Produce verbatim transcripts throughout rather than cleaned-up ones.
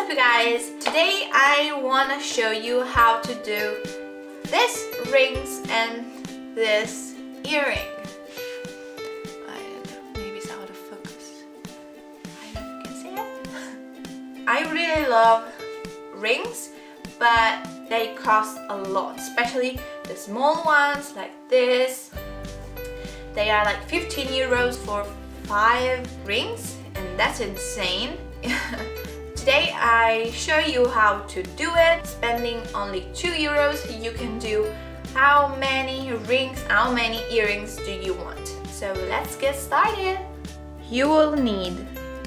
up, you guys? Today I want to show you how to do this rings and this earring. I don't know, maybe it's out of focus. I don't know if you can see it. I really love rings, but they cost a lot, especially the small ones like this. They are like fifteen euros for five rings, and that's insane. Today I show you how to do it. Spending only two euros, you can do how many rings, how many earrings do you want. So let's get started. You will need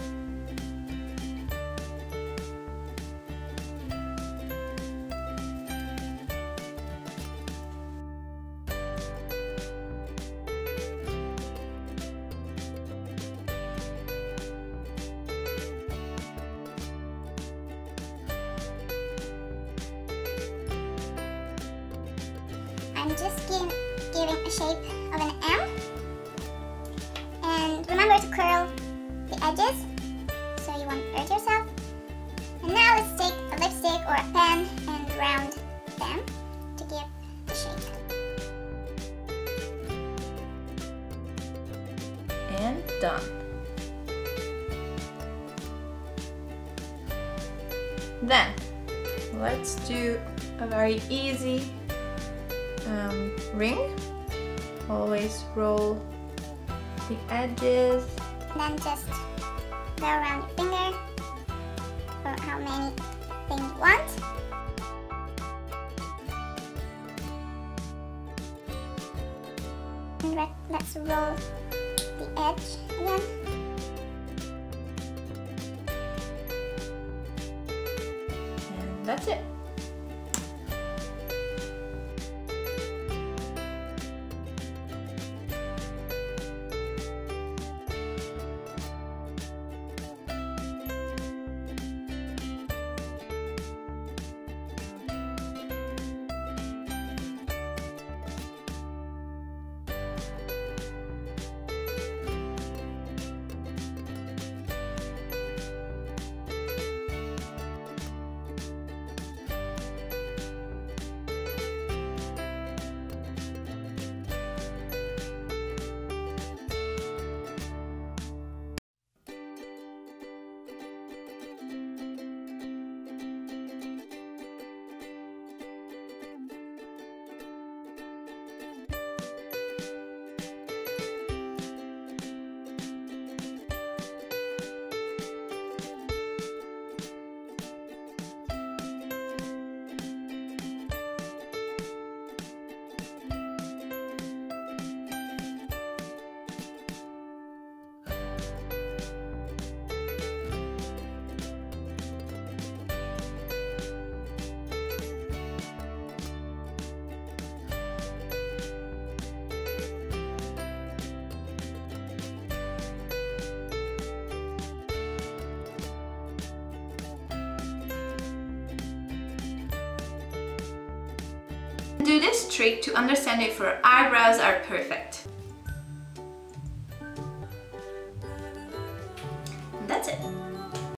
I'm just giving, giving a shape of an M, and remember to curl the edges so you won't hurt yourself. And now let's take a lipstick or a pen and round them to give the shape. And done. Then let's do a very easy Um, ring. Always roll the edges. Then just go around your finger for how many things you want. And let, let's roll the edge again. And that's it. Do this trick to understand if your eyebrows are perfect.